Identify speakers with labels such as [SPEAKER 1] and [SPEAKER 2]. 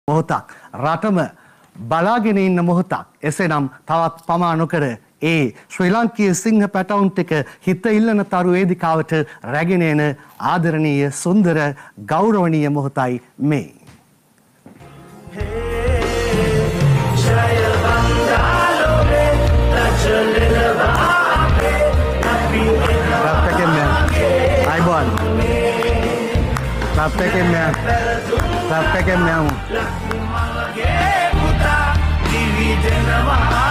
[SPEAKER 1] මොහොතක් රටම බලාගෙන ඉන්න මොහොතක්. එසේනම් තවත් පමා නොකර ඒ ශ්‍රී ලංකීය සිංහ පැටවුන් ටික හිත ඉල්ලන තරු වේදිකාවට රැගෙන එන ආදරණීය සුන්දර ගෞරවනීය මොහොතයි මේ. Clap again now.